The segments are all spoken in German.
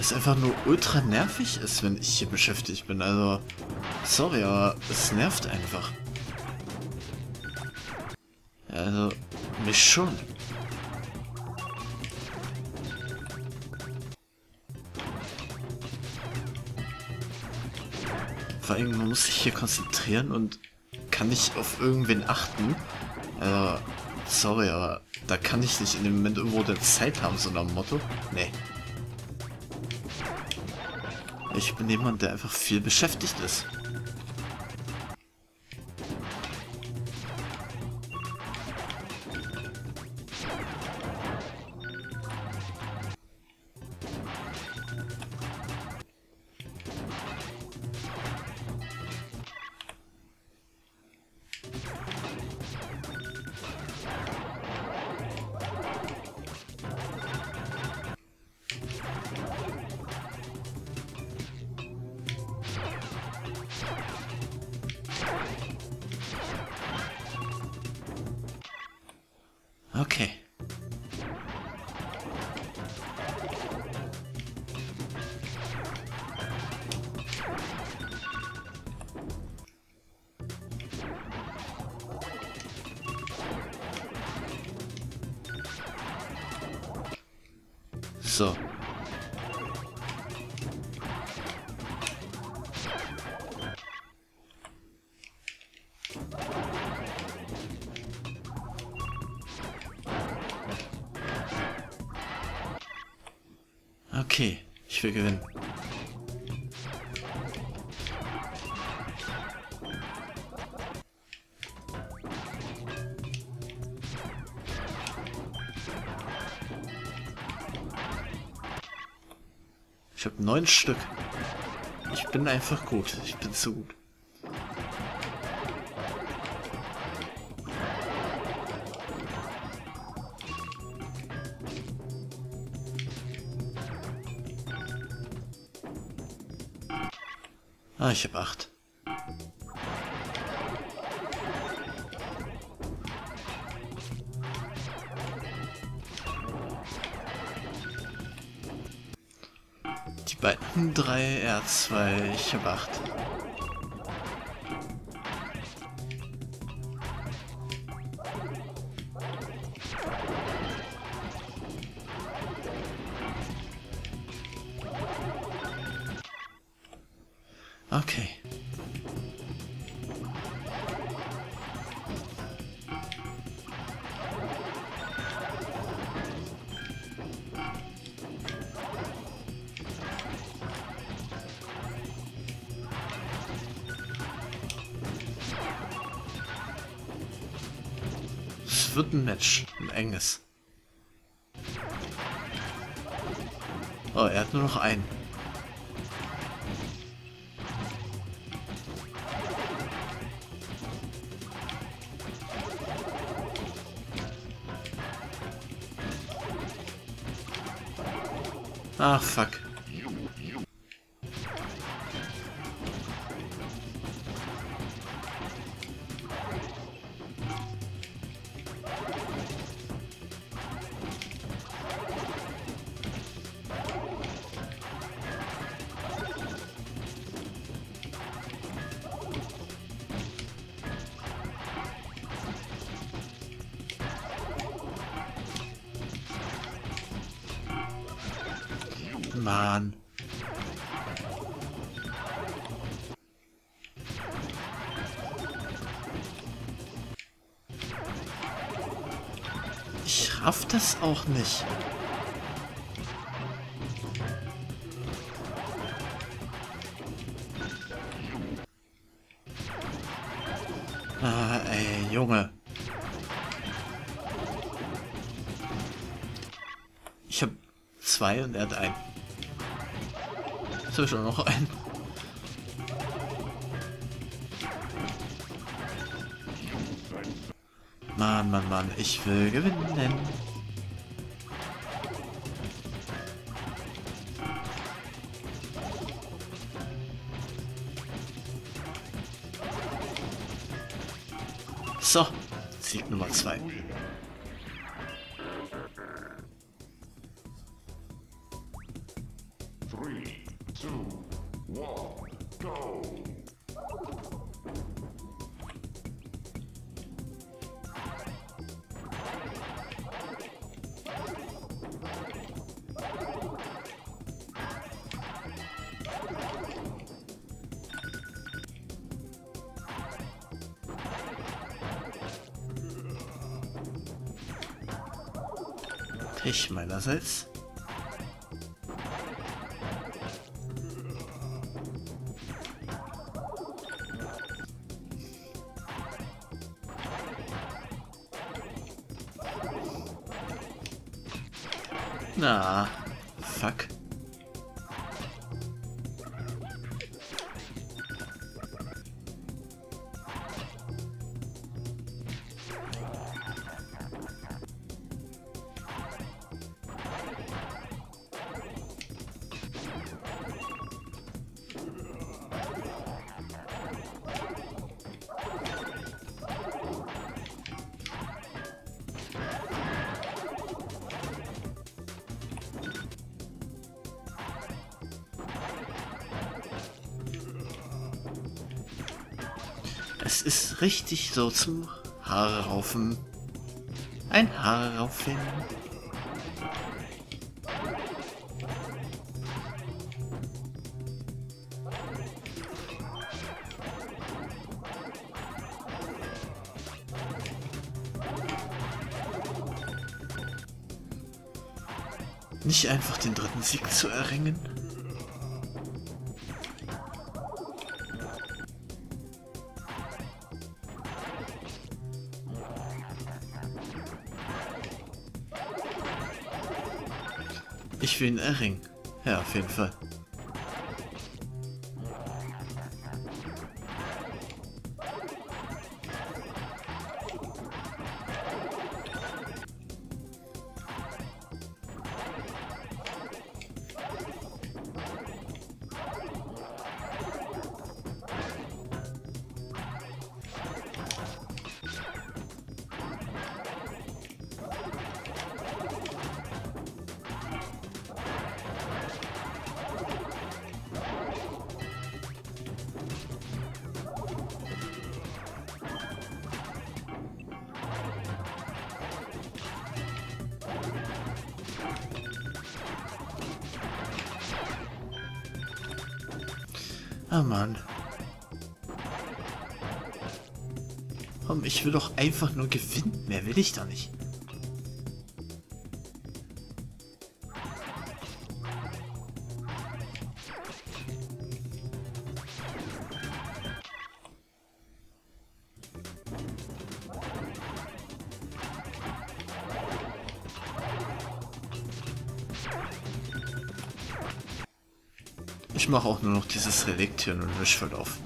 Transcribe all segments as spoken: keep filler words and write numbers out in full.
es einfach nur ultra nervig ist, wenn ich hier beschäftigt bin. Also, sorry, aber es nervt einfach. Also, mich schon. Vor allem, man muss sich hier konzentrieren und kann nicht auf irgendwen achten. Also, sorry, aber da kann ich nicht in dem Moment irgendwo der Zeit haben, so nach dem Motto. Nee. Ich bin jemand, der einfach viel beschäftigt ist. Okay. So. Okay, ich will gewinnen. Ich habe neun Stück. Ich bin einfach gut. Ich bin zu gut. Ah, ich habe acht. Die beiden drei, er zwei, ich habe acht. Okay. Es wird ein Match, ein enges. Oh, er hat nur noch einen. Ach, fuck. Mann. Ich raff das auch nicht. Ah, ey, Junge. Ich hab zwei und er hat einen. Jetzt habe ich auch noch einen. Mann, Mann, Mann, ich will gewinnen. So, Sieg Nummer zwei. Ich meinerseits. Na, fuck. Es ist richtig so zum Haare raufen. Ein Haare raufen. Nicht einfach den dritten Sieg zu erringen. Ich will ihn erringen. Ja, auf jeden Fall. Ah, Mann. Komm, ich will doch einfach nur gewinnen. Mehr will ich da nicht. Ich mache auch nur noch dieses Relikt hier und Wischverlauf.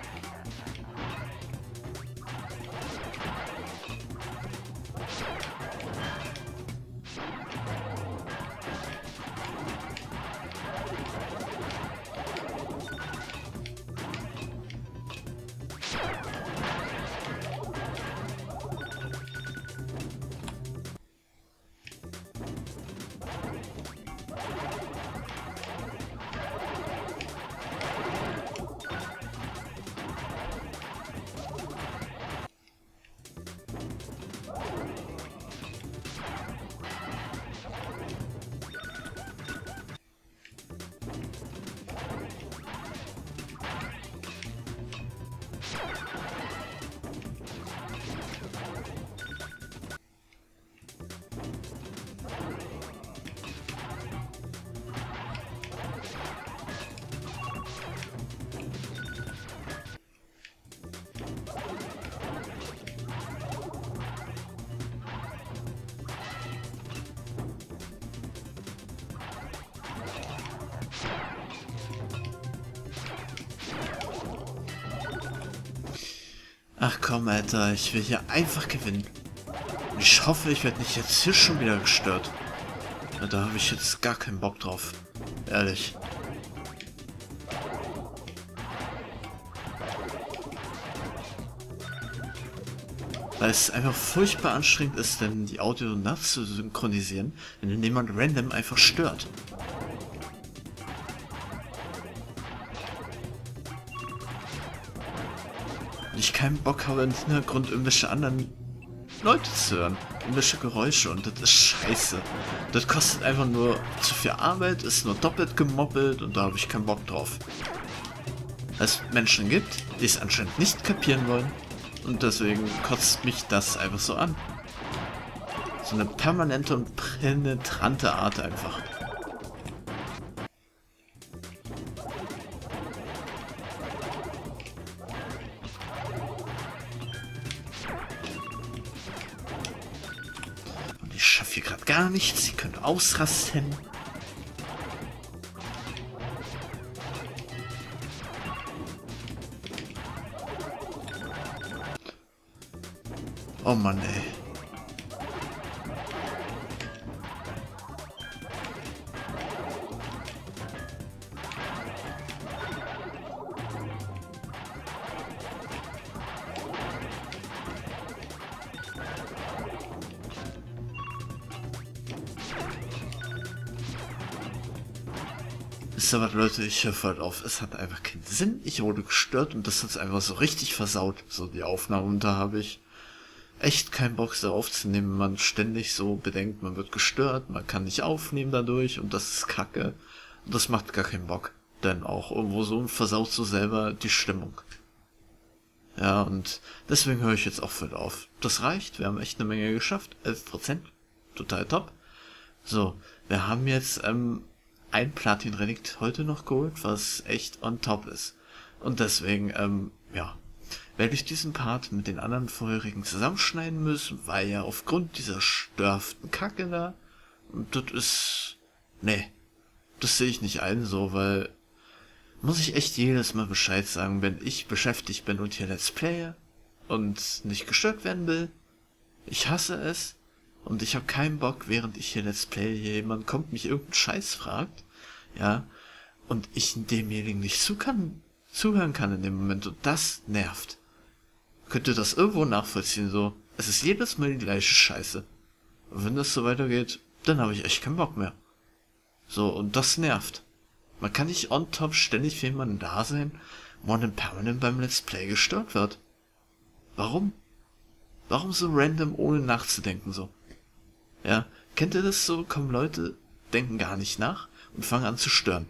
Ach komm, Alter, ich will hier einfach gewinnen. Ich hoffe, ich werde nicht jetzt hier schon wieder gestört. Na, da habe ich jetzt gar keinen Bock drauf. Ehrlich. Weil es einfach furchtbar anstrengend ist, denn die Audio nachzusynchronisieren, wenn jemand random einfach stört. ich keinen Bock habe, im Hintergrund irgendwelche anderen Leute zu hören. Irgendwelche Geräusche und das ist scheiße. Das kostet einfach nur zu viel Arbeit, ist nur doppelt gemoppelt und da habe ich keinen Bock drauf. Es Menschen gibt, die es anscheinend nicht kapieren wollen und deswegen kotzt mich das einfach so an. So eine permanente und penetrante Art einfach. Und ich schaffe hier gerade gar nichts, sie können ausrasten. Oh Mann, ey. Wisst ihr was, Leute, ich höre halt auf. Es hat einfach keinen Sinn. Ich wurde gestört und das hat einfach so richtig versaut. So die Aufnahme. Und da habe ich echt keinen Bock, so aufzunehmen, wenn man ständig so bedenkt, man wird gestört, man kann nicht aufnehmen dadurch und das ist kacke. Und das macht gar keinen Bock. Denn auch irgendwo so versaut so selber die Stimmung. Ja, und deswegen höre ich jetzt auch voll auf. Das reicht, wir haben echt eine Menge geschafft. elf Prozent. Total top. So, wir haben jetzt ähm, ein Platin-Relikt heute noch geholt, was echt on top ist. Und deswegen, ähm, ja, werde ich diesen Part mit den anderen vorherigen zusammenschneiden müssen, weil ja aufgrund dieser störften Kacke da, und das ist, nee, das sehe ich nicht ein so, weil, muss ich echt jedes Mal Bescheid sagen, wenn ich beschäftigt bin und hier Let's Playe und nicht gestört werden will. Ich hasse es und ich habe keinen Bock, während ich hier Let's Play, jemand kommt, mich irgendeinen Scheiß fragt, ja, und ich demjenigen nicht zu kann, zuhören kann in dem Moment und das nervt. Könnt ihr das irgendwo nachvollziehen, so, es ist jedes Mal die gleiche Scheiße. Und wenn das so weitergeht, dann habe ich echt keinen Bock mehr. So, und das nervt. Man kann nicht on top ständig für jemanden da sein, wo man dann permanent beim Let's Play gestört wird. Warum? Warum so random, ohne nachzudenken so? Ja, kennt ihr das so? Kommen Leute, denken gar nicht nach und fangen an zu stören.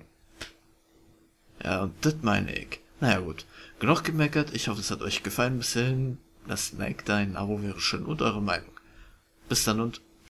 Ja, und das meine ich. Naja gut, genug gemeckert, ich hoffe es hat euch gefallen bis hierhin. Lasst ein Like da, ein Abo wäre schön und eure Meinung. Bis dann und